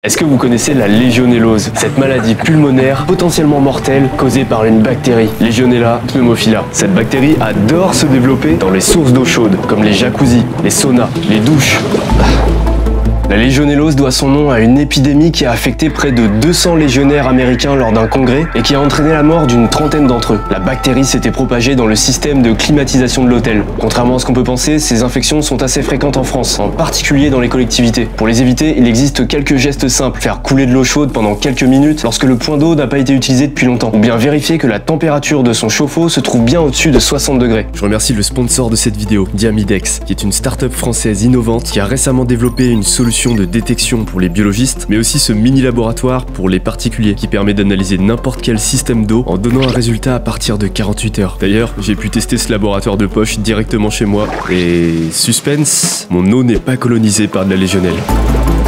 Est-ce que vous connaissez la légionellose? Cette maladie pulmonaire potentiellement mortelle causée par une bactérie, Legionella pneumophila. Cette bactérie adore se développer dans les sources d'eau chaude, comme les jacuzzis, les saunas, les douches. La légionellose doit son nom à une épidémie qui a affecté près de 200 légionnaires américains lors d'un congrès et qui a entraîné la mort d'une trentaine d'entre eux. La bactérie s'était propagée dans le système de climatisation de l'hôtel. Contrairement à ce qu'on peut penser, ces infections sont assez fréquentes en France, en particulier dans les collectivités. Pour les éviter, il existe quelques gestes simples. Faire couler de l'eau chaude pendant quelques minutes lorsque le point d'eau n'a pas été utilisé depuis longtemps. Ou bien vérifier que la température de son chauffe-eau se trouve bien au-dessus de 60 degrés. Je remercie le sponsor de cette vidéo, Diamidex, qui est une start-up française innovante qui a récemment développé une solution de détection pour les biologistes, mais aussi ce mini laboratoire pour les particuliers qui permet d'analyser n'importe quel système d'eau en donnant un résultat à partir de 48 heures. D'ailleurs, j'ai pu tester ce laboratoire de poche directement chez moi et suspense, mon eau n'est pas colonisée par de la légionelle.